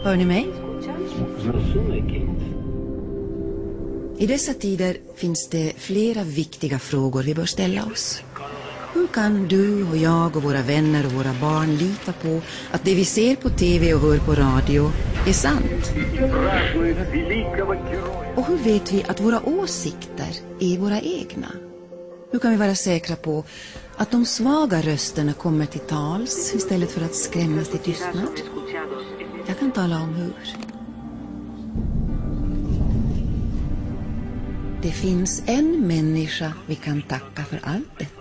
Hör ni mig? I dessa tider finns det flera viktiga frågor vi bör ställa oss. Hur kan du och jag och våra vänner och våra barn lita på att det vi ser på tv och hör på radio är sant? Och hur vet vi att våra åsikter är våra egna? Hur kan vi vara säkra på att de svaga rösterna kommer till tals istället för att skrämmas till tystnad? Jag kan tala om hur. Det finns en människa vi kan tacka för allt detta.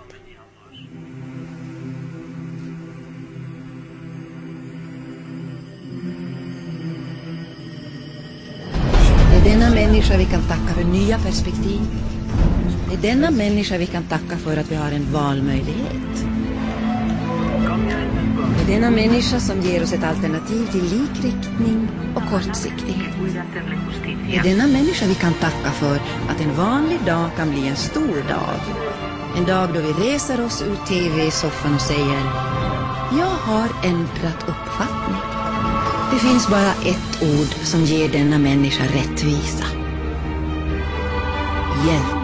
Det är denna människa vi kan tacka för nya perspektiv. Det är denna människa vi kan tacka för att vi har en valmöjlighet. Det är denna människa som ger oss ett alternativ till likriktning och kortsiktighet. Det är denna människa vi kan tacka för att en vanlig dag kan bli en stor dag. En dag då vi reser oss ur tv-soffan och säger: jag har ändrat uppfattning. Det finns bara ett ord som ger denna människa rättvisa. Hjälp.